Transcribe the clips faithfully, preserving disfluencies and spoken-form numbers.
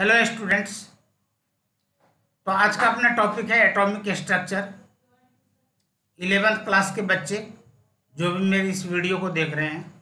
Hello students. तो आज का अपना टॉपिक है एटॉमिक स्ट्रक्चर। इलेवेंथ क्लास के बच्चे जो भी मेरी इस वीडियो को देख रहे हैं,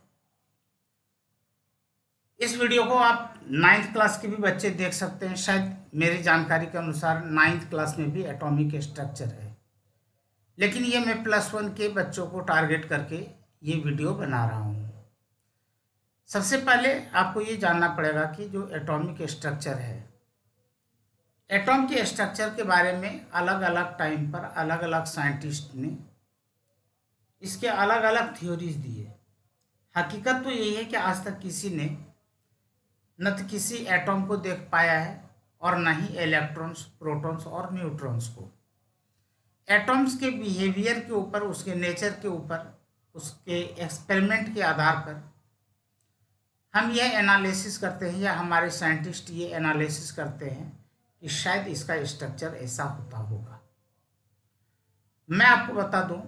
इस वीडियो को आप नाइन्थ क्लास के भी बच्चे देख सकते हैं। शायद मेरी जानकारी के अनुसार नाइन्थ क्लास में भी एटॉमिक स्ट्रक्चर है, लेकिन ये मैं प्लस वन के बच्चों को टारगेट करके ये वीडियो बना रहा हूँ। सबसे पहले आपको ये जानना पड़ेगा कि जो एटॉमिक स्ट्रक्चर है, एटॉम के स्ट्रक्चर के बारे में अलग अलग टाइम पर अलग अलग साइंटिस्ट ने इसके अलग अलग थ्योरीज दिए। हकीकत तो यही है कि आज तक किसी ने न तो किसी एटॉम को देख पाया है और न ही इलेक्ट्रॉन्स, प्रोटॉन्स और न्यूट्रॉन्स को। एटॉम्स के बिहेवियर के ऊपर, उसके नेचर के ऊपर, उसके एक्सपेरिमेंट के आधार पर हम यह एनालिसिस करते हैं, या हमारे साइंटिस्ट ये एनालिसिस करते हैं कि शायद इसका स्ट्रक्चर ऐसा होता होगा। मैं आपको बता दूं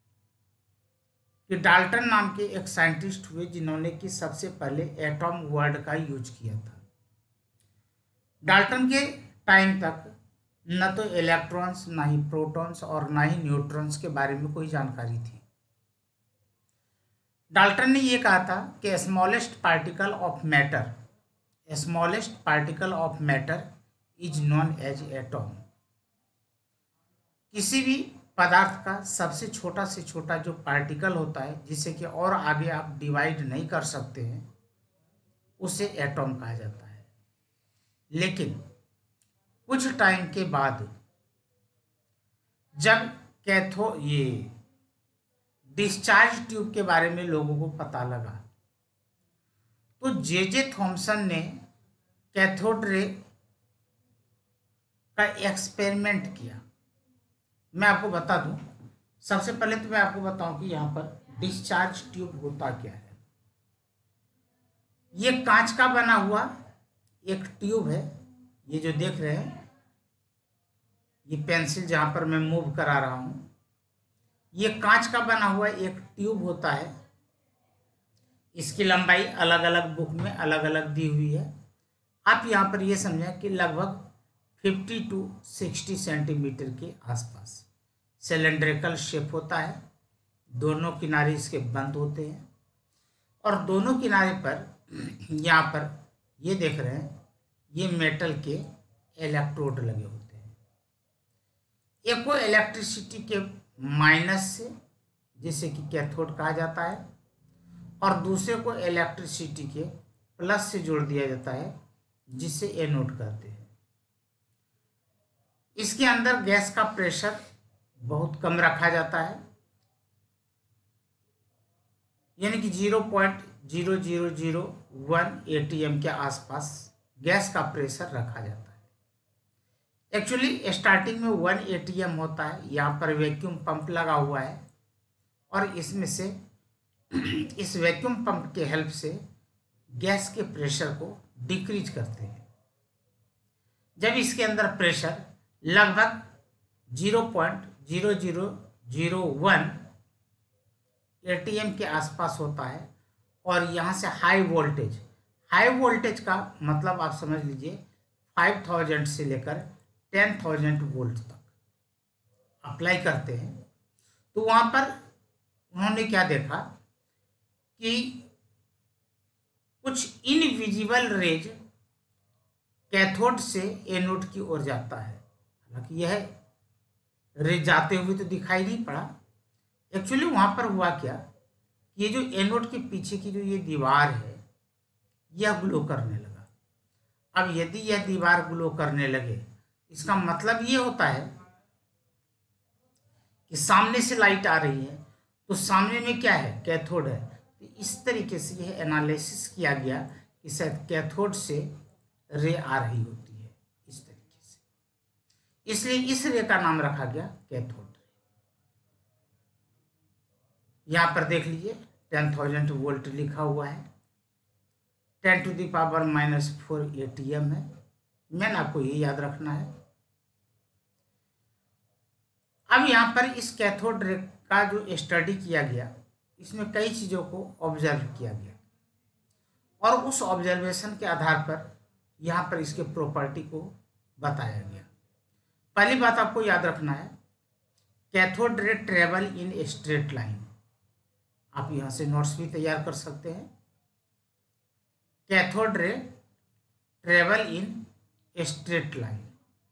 कि डाल्टन नाम के एक साइंटिस्ट हुए जिन्होंने कि सबसे पहले एटॉम वर्ड का यूज किया था। डाल्टन के टाइम तक न तो इलेक्ट्रॉन्स, ना ही प्रोटॉन्स और ना ही न्यूट्रॉन्स के बारे में कोई जानकारी थी। डाल्टन ने यह कहा था कि smallest particle of matter smallest particle of matter is known as atom. किसी भी पदार्थ का सबसे छोटा से छोटा जो पार्टिकल होता है, जिसे कि और आगे आप डिवाइड नहीं कर सकते हैं, उसे एटॉम कहा जाता है। लेकिन कुछ टाइम के बाद जब कैथो ये डिस्चार्ज ट्यूब के बारे में लोगों को पता लगा, तो जे जे थॉमसन ने कैथोड रे का एक्सपेरिमेंट किया। मैं आपको बता दूं, सबसे पहले तो मैं आपको बताऊं कि यहाँ पर डिस्चार्ज ट्यूब होता क्या है। ये कांच का बना हुआ एक ट्यूब है। ये जो देख रहे हैं, ये पेंसिल जहां पर मैं मूव करा रहा हूं, ये कांच का बना हुआ एक ट्यूब होता है। इसकी लंबाई अलग अलग बुक में अलग अलग दी हुई है। आप यहाँ पर ये समझें कि लगभग फिफ्टी टू सिक्सटी सेंटीमीटर के आसपास सिलेंड्रिकल शेप होता है। दोनों किनारे इसके बंद होते हैं और दोनों किनारे पर यहाँ पर ये देख रहे हैं, ये मेटल के इलेक्ट्रोड लगे होते हैं। एक को इलेक्ट्रिसिटी के माइनस से, जिसे कि कैथोड कहा जाता है, और दूसरे को इलेक्ट्रिसिटी के प्लस से जोड़ दिया जाता है, जिसे एनोड कहते हैं। इसके अंदर गैस का प्रेशर बहुत कम रखा जाता है, यानी कि zero point zero zero zero one ATM के आसपास गैस का प्रेशर रखा जाता है। एक्चुअली स्टार्टिंग में वन एटीएम होता है। यहाँ पर वैक्यूम पंप लगा हुआ है और इसमें से इस वैक्यूम पंप के हेल्प से गैस के प्रेशर को डिक्रीज करते हैं। जब इसके अंदर प्रेशर लगभग zero point zero zero zero one ATM के आसपास होता है और यहाँ से हाई वोल्टेज हाई वोल्टेज का मतलब आप समझ लीजिए फाइव थाउजेंड से लेकर टेन थाउजेंड वोल्ट तक अप्लाई करते हैं, तो वहाँ पर उन्होंने क्या देखा कि कुछ इनविजिबल रेज कैथोड से एनोड की ओर जाता है। हालांकि यह रेज जाते हुए तो दिखाई नहीं पड़ा। एक्चुअली वहाँ पर हुआ क्या, ये जो एनोड के पीछे की जो ये दीवार है, यह ग्लो करने लगा। अब यदि यह दीवार ग्लो करने लगे, इसका मतलब ये होता है कि सामने से लाइट आ रही है, तो सामने में क्या है, कैथोड है। तो इस तरीके से यह एनालिसिस किया गया कि शायद कैथोड से रे आ रही होती है, इस तरीके से। इसलिए इस रे का नाम रखा गया कैथोड रे। यहाँ पर देख लीजिए टेन थाउजेंड वोल्ट लिखा हुआ है, ten to the power minus four ATM है। मैंने आपको ये याद रखना है। अब यहाँ पर इस कैथोड रे का जो स्टडी किया गया, इसमें कई चीज़ों को ऑब्जर्व किया गया और उस ऑब्जर्वेशन के आधार पर यहाँ पर इसके प्रॉपर्टी को बताया गया। पहली बात आपको याद रखना है, cathode ray travel in a straight line. आप यहाँ से नोट्स भी तैयार कर सकते हैं। Cathode ray travel in a straight line,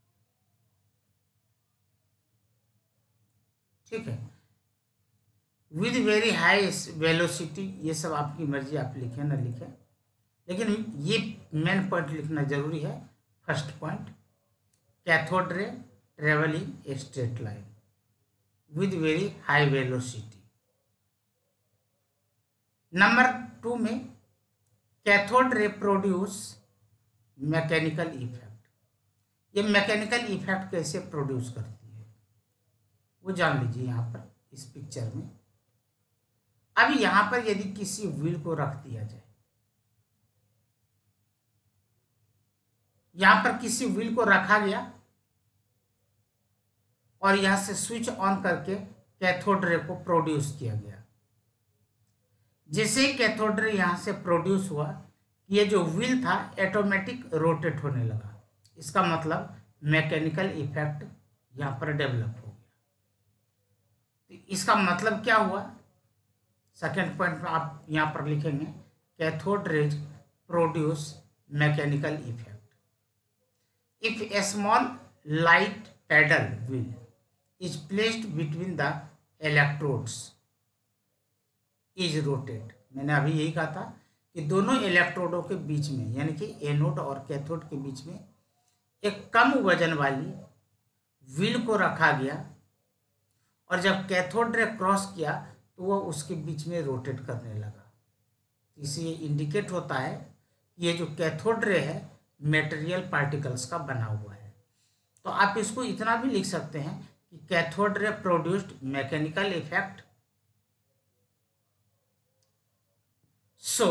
ठीक है, विद वेरी हाई वेलोसिटी। ये सब आपकी मर्जी, आप लिखें ना लिखें, लेकिन ये मेन पॉइंट लिखना जरूरी है। First point, cathode ray travel in a straight line with very high velocity. Number two में, cathode ray produce mechanical effect. ये मैकेनिकल इफेक्ट कैसे प्रोड्यूस करती है वो जान लीजिए यहाँ पर इस पिक्चर में। अब यहाँ पर यदि किसी व्हील को रख दिया जाए, यहाँ पर किसी व्हील को रखा गया और यहाँ से स्विच ऑन करके कैथोड रे को प्रोड्यूस किया गया। जैसे ही कैथोड रे यहाँ से प्रोड्यूस हुआ, ये जो व्हील था ऑटोमेटिक रोटेट होने लगा। इसका मतलब मैकेनिकल इफेक्ट यहाँ पर डेवलप हो गया। तो इसका मतलब क्या हुआ, सेकेंड पॉइंट में आप यहाँ पर लिखेंगे, cathode rays produce mechanical effect if a small light paddle wheel is placed between the electrodes is rotate. मैंने अभी यही कहा था कि दोनों इलेक्ट्रोडों के बीच में, यानी कि एनोड और कैथोड के बीच में एक कम वजन वाली व्हील को रखा गया और जब कैथोड रे क्रॉस किया तो वह उसके बीच में रोटेट करने लगा। इससे ये इंडिकेट होता है कि ये जो कैथोड रे है मेटेरियल पार्टिकल्स का बना हुआ है। तो आप इसको इतना भी लिख सकते हैं कि cathode ray produced mechanical effect, so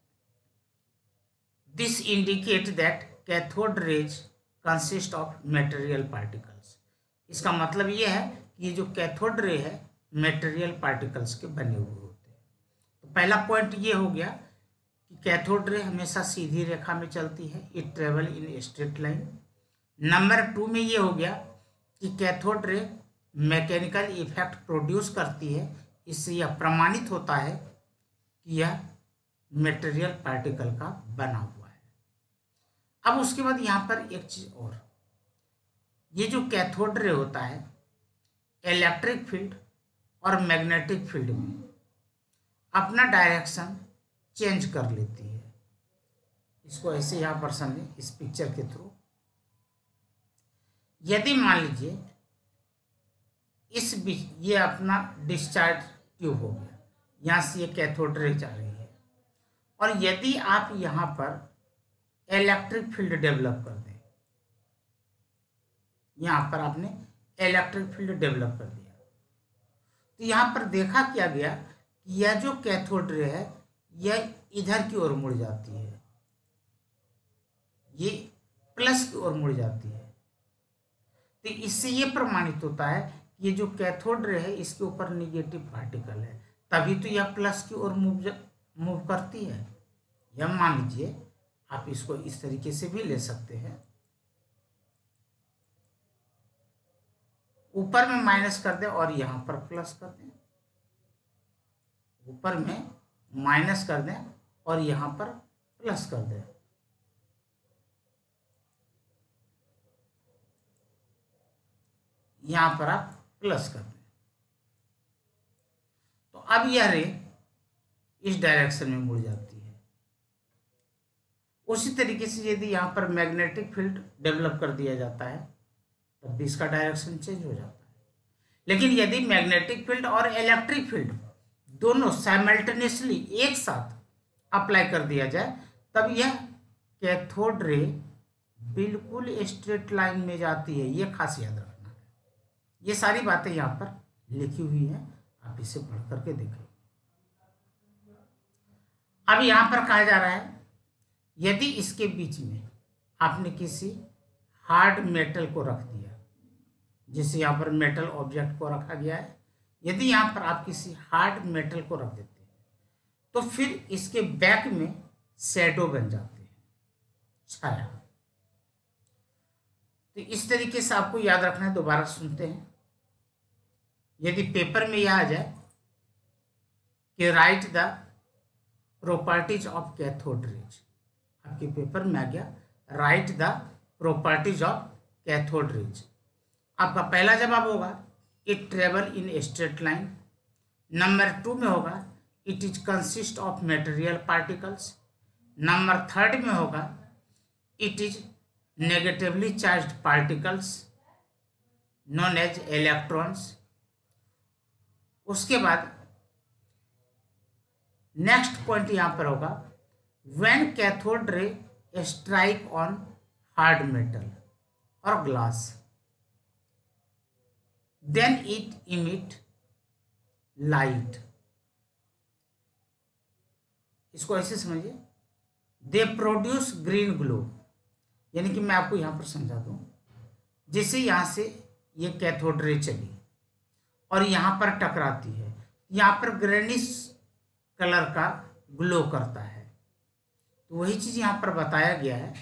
this indicate that cathode rays consist of material particles. इसका मतलब ये है कि ये जो कैथोड रे है मेटेरियल पार्टिकल्स के बने हुए होते हैं। तो पहला पॉइंट ये हो गया कि कैथोड रे हमेशा सीधी रेखा में चलती है, it travel in a straight line. Number two में ये हो गया कि कैथोड रे मैकेनिकल इफेक्ट प्रोड्यूस करती है। इससे यह प्रमाणित होता है कि यह मेटेरियल पार्टिकल का बना हुआ है। अब उसके बाद यहाँ पर एक चीज और, ये जो कैथोड रे होता है इलेक्ट्रिक फील्ड और मैग्नेटिक फील्ड में अपना डायरेक्शन चेंज कर लेती है। इसको ऐसे यहाँ पर समझें इस पिक्चर के थ्रू। यदि मान लीजिए इस बीच ये अपना डिस्चार्ज ट्यूब हो गया, यहाँ से ये कैथोड रे जा रही है, और यदि आप यहाँ पर इलेक्ट्रिक फील्ड डेवलप कर दें, यहाँ पर आपने इलेक्ट्रिक फील्ड डेवलप कर दिया, तो यहाँ पर देखा क्या गया कि यह जो कैथोड रे है यह इधर की ओर मुड़ जाती है, ये प्लस की ओर मुड़ जाती है। तो इससे ये प्रमाणित होता है कि ये जो कैथोड रे है इसके ऊपर निगेटिव पार्टिकल है, तभी तो यह प्लस की ओर मूव मूव करती है। यह मान लीजिए आप इसको इस तरीके से भी ले सकते हैं, ऊपर में माइनस कर दें और यहां पर प्लस कर दें, ऊपर में माइनस कर दें और यहां पर प्लस कर दें। यहां पर आप प्लस कर दें, तो अब यह रे इस डायरेक्शन में मुड़ जाती है। उसी तरीके से यदि यहां पर मैग्नेटिक फील्ड डेवलप कर दिया जाता है तब भी इसका डायरेक्शन चेंज हो जाता है। लेकिन यदि मैग्नेटिक फील्ड और इलेक्ट्रिक फील्ड दोनों साइमल्टेनियसली एक साथ अप्लाई कर दिया जाए तब यह कैथोड रे बिल्कुल स्ट्रेट लाइन में जाती है। यह खास याद रखना है। ये सारी बातें यहाँ पर लिखी हुई हैं, आप इसे पढ़ करके देखें। अब यहाँ पर कहा जा रहा है यदि इसके बीच में आपने किसी हार्ड मेटल को रख दिया, जैसे यहाँ पर मेटल ऑब्जेक्ट को रखा गया है, यदि यहाँ पर आप किसी हार्ड मेटल को रख देते हैं तो फिर इसके बैक में शैडो बन जाते हैं, छाया। तो इस तरीके से आपको याद रखना है। दोबारा सुनते हैं। यदि पेपर में यह आ जाए कि write the properties of cathode rays, आपके पेपर में आ गया write the properties of cathode rays, आपका पहला जवाब होगा it travel in straight line. Number two में होगा it is consist of material particles. Number third में होगा it is negatively charged particles known as electrons. उसके बाद नेक्स्ट पॉइंट यहां पर होगा when cathode ray strike on hard metal और glass then it emit light. इसको ऐसे समझिए, दे प्रोड्यूस ग्रीन ग्लो, यानी कि मैं आपको यहां पर समझा दूं, जैसे यहां से ये कैथोड रे चली और यहां पर टकराती है, यहां पर ग्रेनिश कलर का ग्लो करता है। तो वही चीज यहां पर बताया गया है,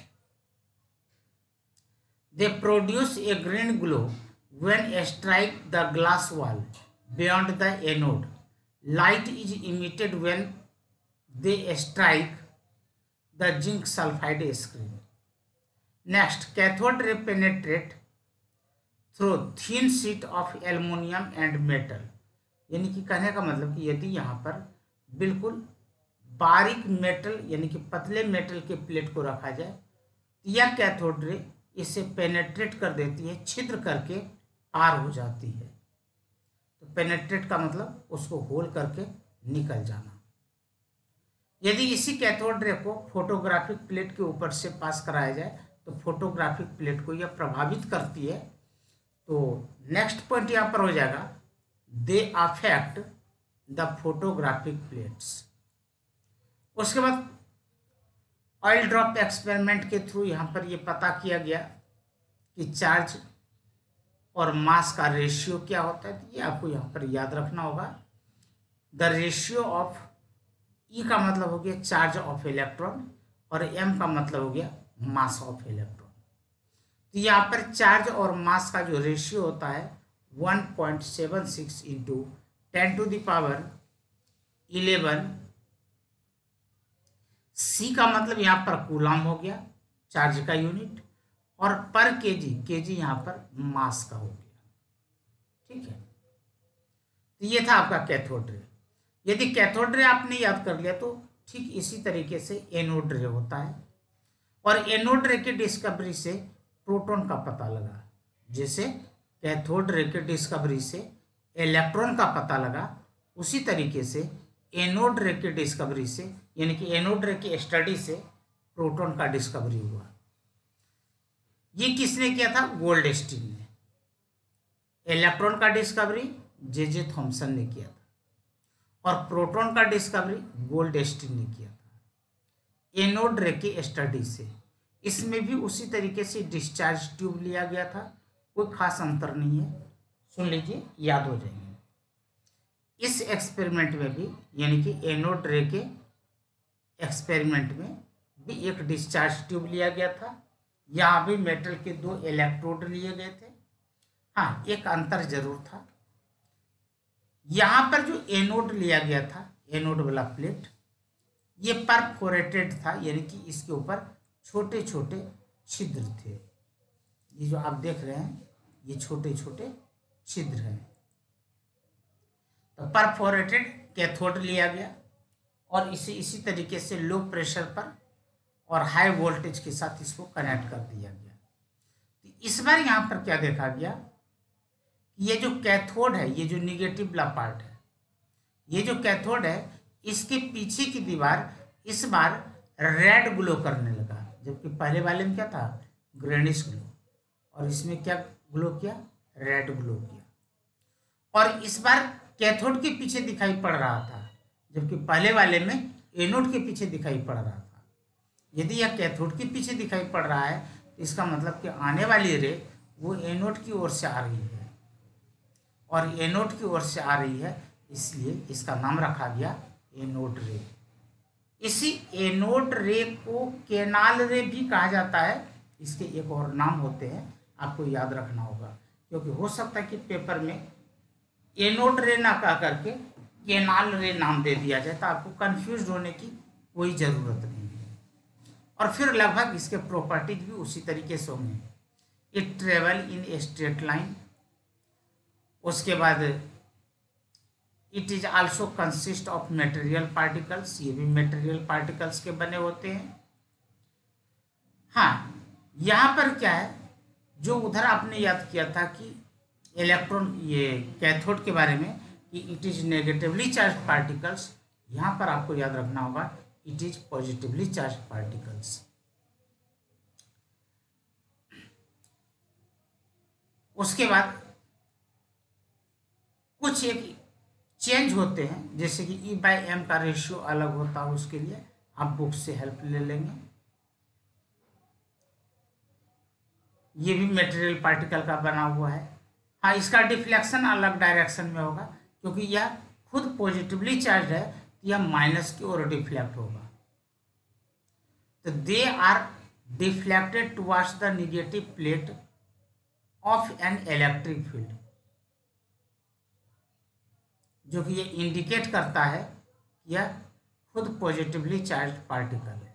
they produce a green glow when strike the glass wall beyond the anode. Light is emitted when they strike the zinc sulphide screen. Next, cathode ray penetrate through thin sheet of aluminium and metal, यानी कि कहने का मतलब कि यदि यहाँ पर बिल्कुल बारीक मेटल यानी कि पतले मेटल के प्लेट को रखा जाए तो यह कैथोड रे इसे पेनेट्रेट कर देती है, छिद्र करके पार हो जाती है। तो पेनेट्रेट का मतलब उसको होल करके निकल जाना। यदि इसी कैथोड रे को फोटोग्राफिक प्लेट के ऊपर से पास कराया जाए तो फोटोग्राफिक प्लेट को यह प्रभावित करती है। तो नेक्स्ट पॉइंट यहाँ पर हो जाएगा they affect the photographic plates. उसके बाद ऑयल ड्रॉप एक्सपेरिमेंट के थ्रू यहाँ पर यह पता किया गया कि चार्ज और मास का रेशियो क्या होता है। तो ये आपको यहाँ पर याद रखना होगा। द रेशियो ऑफ ई का मतलब हो गया चार्ज ऑफ इलेक्ट्रॉन और एम का मतलब हो गया मास ऑफ इलेक्ट्रॉन। तो यहाँ पर चार्ज और मास का जो रेशियो होता है one point seven six into ten to the power eleven. C का मतलब यहाँ पर कूलम हो गया चार्ज का यूनिट, और पर केजी, केजी यहाँ पर मास का हो गया। ठीक है, तो ये था आपका कैथोड रे। यदि कैथोड रे आपने याद कर लिया तो ठीक इसी तरीके से एनोड रे होता है, और एनोड रे की डिस्कवरी से प्रोटॉन का पता लगा। जैसे कैथोड रे की डिस्कवरी से इलेक्ट्रॉन का पता लगा, उसी तरीके से एनोड रे की डिस्कवरी से यानी कि एनोड रे की स्टडी से प्रोटॉन का डिस्कवरी हुआ। ये किसने किया था? गोल्डस्टीन ने। इलेक्ट्रॉन का डिस्कवरी जे जे थॉमसन ने किया था, और प्रोटॉन का डिस्कवरी गोल्डस्टीन ने किया था एनोड रे की स्टडी से। इसमें भी उसी तरीके से डिस्चार्ज ट्यूब लिया गया था, कोई खास अंतर नहीं है। सुन लीजिए, याद हो जाएंगे। इस एक्सपेरिमेंट में भी यानी कि एनोड रे के एक्सपेरिमेंट में भी एक डिस्चार्ज ट्यूब लिया गया था। यहाँ भी मेटल के दो इलेक्ट्रोड लिए गए थे। हाँ, एक अंतर जरूर था। यहाँ पर जो एनोड लिया गया था, एनोड वाला प्लेट, ये परफोरेटेड था, यानी कि इसके ऊपर छोटे छोटे छिद्र थे। ये जो आप देख रहे हैं ये छोटे छोटे छिद्र हैं। तो परफोरेटेड कैथोड लिया गया और इसे इसी तरीके से लो प्रेशर पर और हाई वोल्टेज के साथ इसको कनेक्ट कर दिया गया। तो इस बार यहाँ पर क्या देखा गया, ये जो कैथोड है, ये जो निगेटिव वाला पार्ट है, ये जो कैथोड है, इसके पीछे की दीवार इस बार रेड ग्लो करने लगा, जबकि पहले वाले में क्या था? ग्रेनिश ग्लो, और इसमें क्या ग्लो किया? रेड ग्लो किया। और इस बार कैथोड के पीछे दिखाई पड़ रहा था, जबकि पहले वाले में एनोड के पीछे दिखाई पड़ रहा था। यदि यह कैथोड के पीछे दिखाई पड़ रहा है तो इसका मतलब कि आने वाली रे वो एनोड की ओर से आ रही है, और एनोड की ओर से आ रही है, इसलिए इसका नाम रखा गया एनोड रे। इसी एनोड रे को केनाल रे भी कहा जाता है। इसके एक और नाम होते हैं, आपको याद रखना होगा, क्योंकि हो सकता है कि पेपर में एनोड रे ना कह करके केनाल रे नाम दे दिया जाए, तो आपको कंफ्यूज होने की कोई ज़रूरत नहीं है। और फिर लगभग इसके प्रॉपर्टीज भी उसी तरीके से होंगे। It travel in a straight line, उसके बाद it is also consist of material particles, ये भी मेटेरियल पार्टिकल्स के बने होते हैं। हाँ, यहाँ पर क्या है, जो उधर आपने याद किया था कि इलेक्ट्रॉन, ये कैथोड के बारे में कि it is negatively charge particles, यहाँ पर आपको याद रखना होगा it is positively charge particles. उसके बाद कुछ एक चेंज होते हैं, जैसे कि ई बाई एम का रेशियो अलग होता है, उसके लिए आप बुक से हेल्प ले लेंगे। ये भी मटेरियल पार्टिकल का बना हुआ है। हाँ, इसका डिफ्लेक्शन अलग डायरेक्शन में होगा, क्योंकि यह खुद पॉजिटिवली चार्ज है, तो यह माइनस की ओर डिफ्लेक्ट होगा। तो they are deflected towards the negative plate of an electric field, जो कि ये इंडिकेट करता है कि यह खुद पॉजिटिवली चार्ज पार्टिकल है,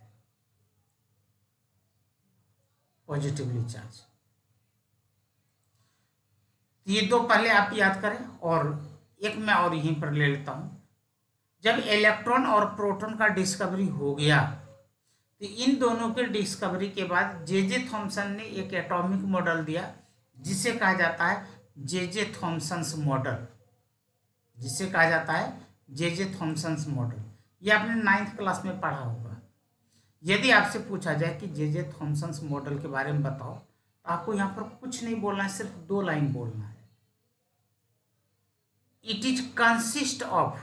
पॉजिटिवली चार्ज। ये दो पहले आप याद करें, और एक मैं और यहीं पर ले लेता हूं। जब इलेक्ट्रॉन और प्रोटॉन का डिस्कवरी हो गया, तो इन दोनों के डिस्कवरी के बाद जे जे थॉमसन ने एक एटॉमिक मॉडल दिया, जिसे कहा जाता है जे जे थॉमसन्स मॉडल, जिसे कहा जाता है जे जे थॉमसन्स मॉडल। ये आपने नाइन्थ क्लास में पढ़ा होगा। यदि आपसे पूछा जाए कि जे जे थॉमसन्स मॉडल के बारे में बताओ, तो आपको यहाँ पर कुछ नहीं बोलना है, सिर्फ दो लाइन बोलना है। इट इज कंसिस्ट ऑफ,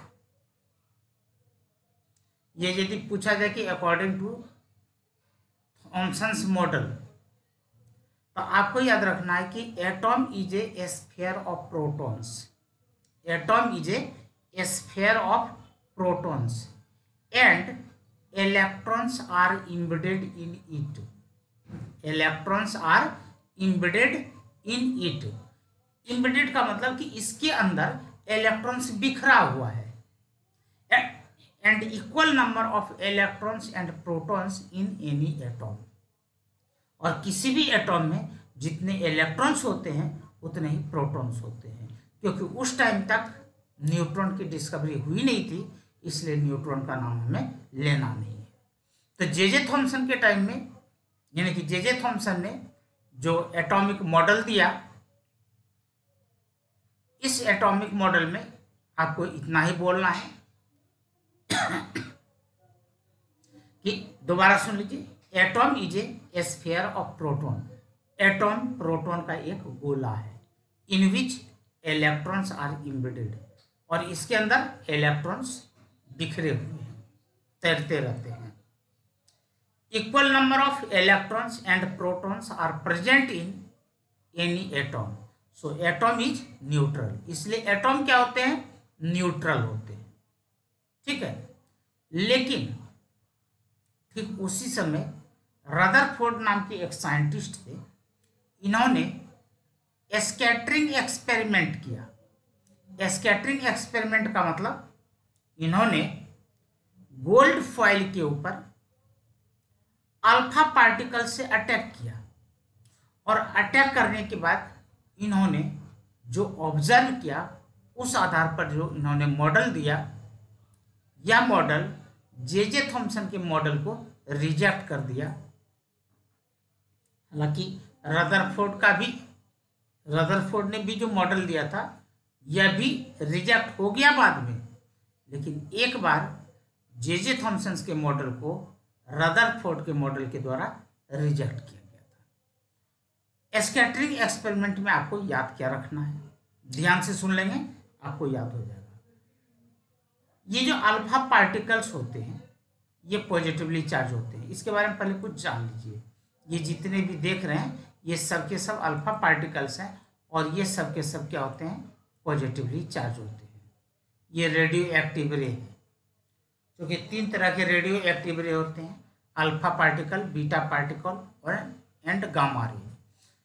ये यदि पूछा जाए कि अकॉर्डिंग टू थॉमसन्स मॉडल, तो आपको याद रखना है कि atom is a sphere of protons, atom is a sphere of protons and electrons are embedded in it, electrons are embedded in it। embedded का मतलब कि इसके अंदर इलेक्ट्रॉन्स बिखरा हुआ है। And equal number of electrons and protons in any atom, और किसी भी एटॉम में जितने इलेक्ट्रॉन्स होते हैं उतने ही प्रोटॉन्स होते हैं, क्योंकि उस टाइम तक न्यूट्रॉन की डिस्कवरी हुई नहीं थी, इसलिए न्यूट्रॉन का नाम हमें लेना नहीं है। तो जे जे थॉमसन के टाइम में, यानी कि जे जे थॉमसन ने जो एटॉमिक मॉडल दिया, इस एटॉमिक मॉडल में आपको इतना ही बोलना है कि दोबारा सुन लीजिए, atom is a sphere of proton, atom proton का एक गोला है, in which electrons are embedded, और इसके अंदर इलेक्ट्रॉन्स बिखरे हुए हैं, तैरते रहते हैं। Equal number of electrons and protons are present in any atom, so atom is neutral, इसलिए एटॉम क्या होते हैं, न्यूट्रल होते हैं। ठीक है, लेकिन ठीक उसी समय रदरफोर्ड नाम के एक साइंटिस्ट थे, इन्होंने स्कैटरिंग एक्सपेरिमेंट किया। स्कैटरिंग एक्सपेरिमेंट का मतलब इन्होंने गोल्ड फॉइल के ऊपर अल्फा पार्टिकल से अटैक किया, और अटैक करने के बाद इन्होंने जो ऑब्जर्व किया, उस आधार पर जो इन्होंने मॉडल दिया, यह मॉडल जे जे थॉमसन के मॉडल को रिजेक्ट कर दिया। हालांकि रदरफोर्ड का भी, रदरफोर्ड ने भी जो मॉडल दिया था, यह भी रिजेक्ट हो गया बाद में, लेकिन एक बार जे जे थॉमसन के मॉडल को रदरफोर्ड के मॉडल के द्वारा रिजेक्ट किया गया था। स्कैटरिंग एक्सपेरिमेंट में आपको याद क्या रखना है, ध्यान से सुन लेंगे, आपको याद हो जाएगा। ये जो अल्फा पार्टिकल्स होते हैं, ये पॉजिटिवली चार्ज होते हैं। इसके बारे में पहले कुछ जान लीजिए। ये जितने भी देख रहे हैं, ये सब के सब अल्फा पार्टिकल्स हैं, और ये सब के सब क्या होते हैं, पॉजिटिवली चार्ज होते हैं। ये रेडियो एक्टिव रे है, क्योंकि तीन तरह के रेडियो एक्टिव रे होते हैं, अल्फा पार्टिकल, बीटा पार्टिकल और एंड गामा रे।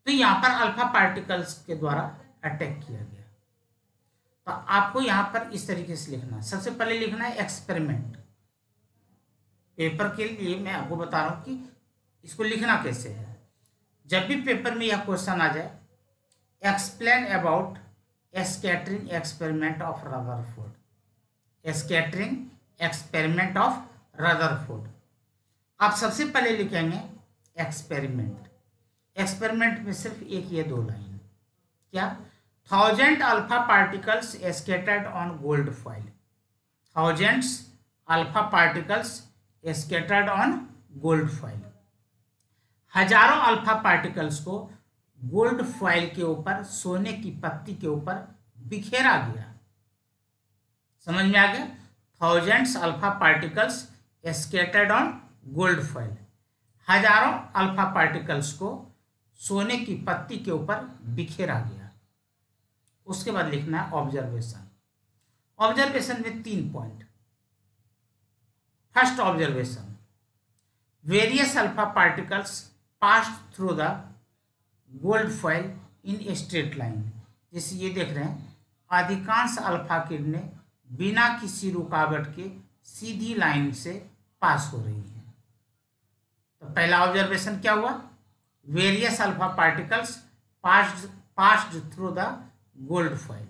तो यहाँ पर अल्फा पार्टिकल्स के द्वारा अटैक किया गया। तो आपको यहाँ पर इस तरीके से लिखना है। सबसे पहले लिखना है एक्सपेरिमेंट। पेपर के लिए मैं आपको बता रहा हूँ कि इसको लिखना कैसे है। जब भी पेपर में यह क्वेश्चन आ जाए, explain about scattering experiment of Rutherford, scattering experiment of Rutherford, आप सबसे पहले लिखेंगे एक्सपेरिमेंट। एक्सपेरिमेंट में सिर्फ एक ये दो लाइन, क्या, thousand alpha particles scattered on gold foil, thousands alpha particles scattered on gold foil, हजारों अल्फा पार्टिकल्स को गोल्ड फॉइल के ऊपर, सोने की पत्ती के ऊपर बिखेरा गया। समझ में आ गया? Thousands alpha particles scattered on gold foil, हजारों अल्फा पार्टिकल्स को सोने की पत्ती के ऊपर बिखेरा गया। उसके बाद लिखना है ऑब्जर्वेशन। ऑब्जर्वेशन में तीन point. First observation, various alpha particles passed through the gold foil in straight line. जैसे ये देख रहे हैं, अधिकांश अल्फा किरणें बिना किसी रुकावट के सीधी लाइन से पास हो रही हैं। तो पहला ऑब्जर्वेशन क्या हुआ, various alpha particles passed passed through the gold foil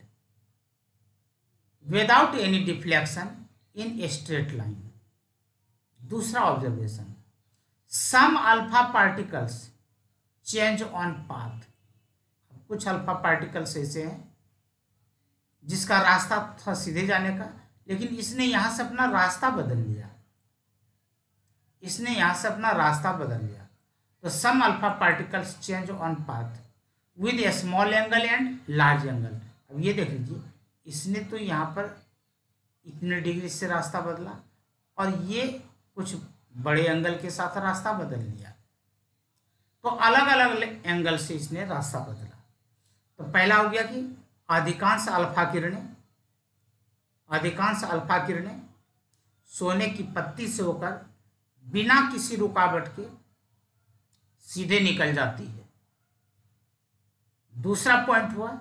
without any deflection in straight line. दूसरा observation, some alpha particles change on path. कुछ अल्फा पार्टिकल्स ऐसे हैं जिसका रास्ता था सीधे जाने का, लेकिन इसने यहां से अपना रास्ता बदल लिया, इसने यहां से अपना रास्ता बदल लिया। तो some alpha particles change on path with a small angle and large angle. अब ये देख लीजिए, इसने तो यहाँ पर इतने डिग्री से रास्ता बदला और ये कुछ बड़े एंगल के साथ रास्ता बदल लिया। तो अलग अलग एंगल से इसने रास्ता बदला। तो पहला हो गया कि अधिकांश अल्फा किरणें अधिकांश अल्फा किरणें सोने की पत्ती से होकर बिना किसी रुकावट के सीधे निकल जाती है। दूसरा पॉइंट हुआ,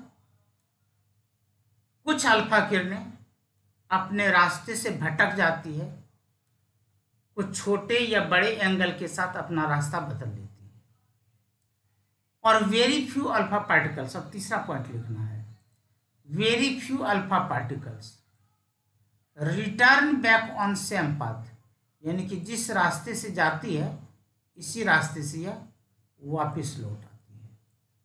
कुछ अल्फा किरणें अपने रास्ते से भटक जाती है, कुछ छोटे या बड़े एंगल के साथ अपना रास्ता बदल लेती है। और वेरी फ्यू अल्फा पार्टिकल्स, अब तीसरा पॉइंट लिखना है, very few alpha particles return back on same path, यानी कि जिस रास्ते से जाती है इसी रास्ते से यह वापस लौट आती है।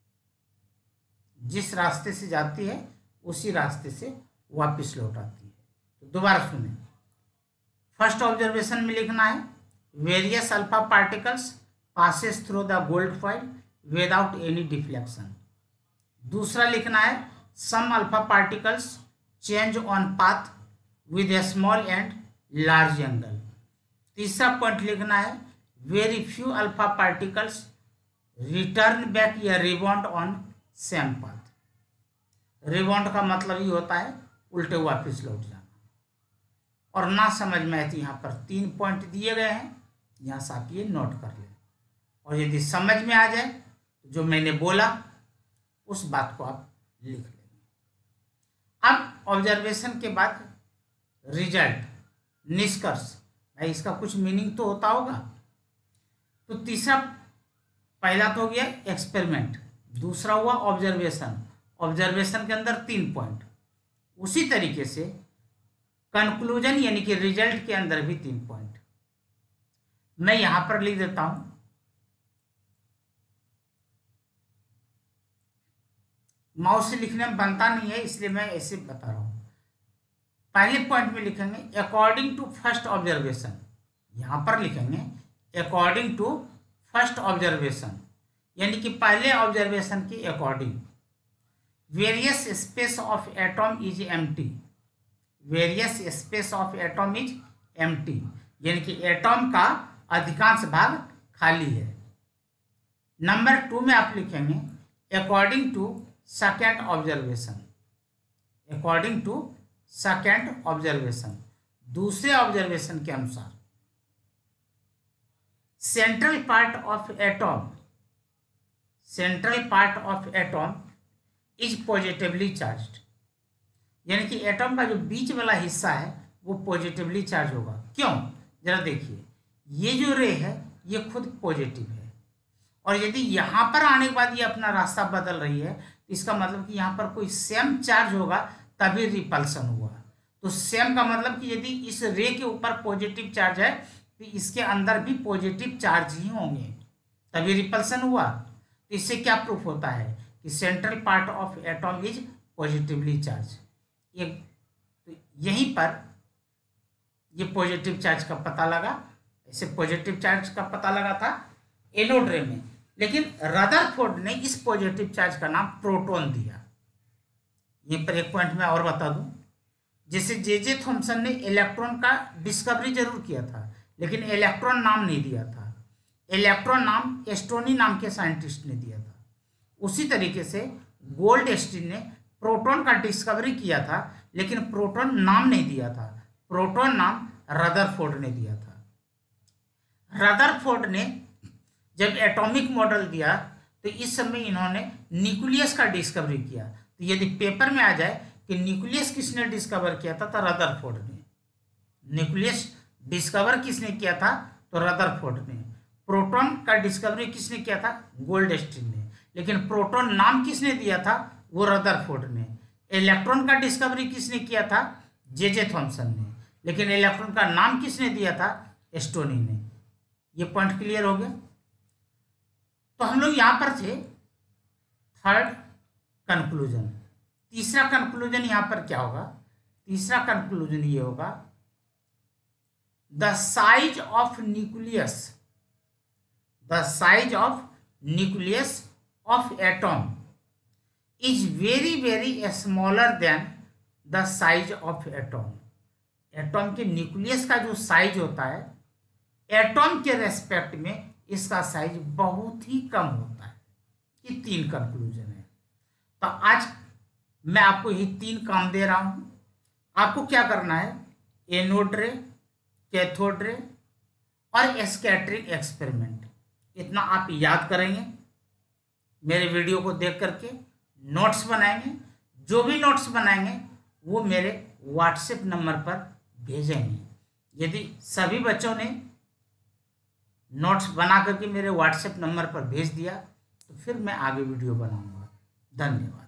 जिस रास्ते से जाती है उसी रास्ते से वापस लौट आती है। तो दोबारा सुने, फर्स्ट ऑब्जर्वेशन में लिखना है various alpha particles passes through the gold foil without any deflection. दूसरा लिखना है some alpha particles change on path with a small and large angle. तीसरा पॉइंट लिखना है very few alpha particles return back या rebound on same path. Rebound का मतलब ये होता है उल्टे वापस लौट जाना। और ना समझ में आए तो यहाँ पर तीन पॉइंट दिए गए हैं, यहाँ से आप ये नोट कर लें। और यदि समझ में आ जाए तो जो मैंने बोला उस बात को आप लिख लेंगे। अब ऑब्जर्वेशन के बाद रिजल्ट, निष्कर्ष, भाई इसका कुछ मीनिंग तो होता होगा। तो तीसरा, पहला तो हो गया एक्सपेरिमेंट, दूसरा हुआ ऑब्जर्वेशन। ऑब्जर्वेशन के अंदर तीन पॉइंट। उसी तरीके से कंक्लूजन यानी कि रिजल्ट के अंदर भी तीन पॉइंट। मैं यहां पर लिख देता हूं, माउस से लिखने में बनता नहीं है इसलिए मैं ऐसे बता रहा हूं। पहले पॉइंट में लिखेंगे अकॉर्डिंग टू फर्स्ट ऑब्जर्वेशन, यहां पर लिखेंगे अकॉर्डिंग टू फर्स्ट ऑब्जर्वेशन, यानी कि पहले ऑब्जर्वेशन के according various space of atom is empty. Various space of atom is empty, यानी कि एटॉम का अधिकांश भाग खाली है। नंबर टू में आप लिखेंगे according to second observation. According to second observation, दूसरे ऑब्जर्वेशन के अनुसार central part of atom central part of atom is positively charged, यानी कि एटॉम का जो बीच वाला हिस्सा है वो पॉजिटिवली चार्ज होगा। क्यों? जरा देखिए, ये जो रे है ये खुद पॉजिटिव है, और यदि यहाँ पर आने के बाद ये अपना रास्ता बदल रही है तो इसका मतलब कि यहाँ पर कोई सेम चार्ज होगा तभी रिपल्सन हुआ। तो सेम का मतलब कि यदि इस रे के ऊपर पॉजिटिव चार्ज है तो इसके अंदर भी पॉजिटिव चार्ज ही होंगे तभी रिपल्सन हुआ। तो इससे क्या प्रूफ होता है कि central part of atom is positively charge. ये तो यहीं पर ये पॉजिटिव चार्ज का पता लगा, ऐसे पॉजिटिव चार्ज का पता लगा था एनोड रे में, लेकिन रदरफोर्ड ने इस पॉजिटिव चार्ज का नाम प्रोटॉन दिया। यहीं पर एक पॉइंट में और बता दूं, जैसे जे जे थॉमसन ने इलेक्ट्रॉन का डिस्कवरी जरूर किया था लेकिन इलेक्ट्रॉन नाम नहीं दिया था, इलेक्ट्रॉन नाम एस्टोनी नाम के साइंटिस्ट ने दिया था। उसी तरीके से गोल्डस्टीन ने प्रोटॉन का डिस्कवरी किया था लेकिन प्रोटॉन नाम नहीं दिया था, प्रोटॉन नाम रदरफोर्ड ने दिया था। रदरफोर्ड ने जब एटॉमिक मॉडल दिया तो इस समय इन्होंने न्यूक्लियस का डिस्कवरी किया। तो यदि पेपर में आ जाए कि न्यूक्लियस किसने डिस्कवर किया था तो रदरफोर्ड ने। न्यूक्लियस डिस्कवर किसने किया था तो रदरफोर्ड ने। प्रोटॉन का डिस्कवरी किसने किया था? गोल्डस्टीन ने। लेकिन प्रोटॉन नाम किसने दिया था? वो रदरफोर्ड ने। इलेक्ट्रॉन का डिस्कवरी किसने किया था? जे जे थॉमसन ने। लेकिन इलेक्ट्रॉन का नाम किसने दिया था? एस्टोनी ने। ये पॉइंट क्लियर हो गया। तो हम लोग यहां पर थे थर्ड कंक्लूजन। तीसरा कंक्लूजन यहां पर क्या होगा? तीसरा कंक्लूजन ये होगा, the size of nucleus the size of nucleus of atom is very very smaller than the size of atom. Atom के न्यूक्लियस का जो साइज होता है एटॉम के रेस्पेक्ट में इसका साइज बहुत ही कम होता है। ये तीन कंक्लूजन है। तो आज मैं आपको ये तीन काम दे रहा हूं। आपको क्या करना है? एनोड रे, कैथोड रे और स्कैटरिंग एक्सपेरिमेंट, इतना आप याद करेंगे। मेरे वीडियो को देख करके नोट्स बनाएंगे। जो भी नोट्स बनाएंगे वो मेरे व्हाट्सएप नंबर पर भेजेंगे। यदि सभी बच्चों ने नोट्स बना करके मेरे व्हाट्सएप नंबर पर भेज दिया तो फिर मैं आगे वीडियो बनाऊंगा। धन्यवाद।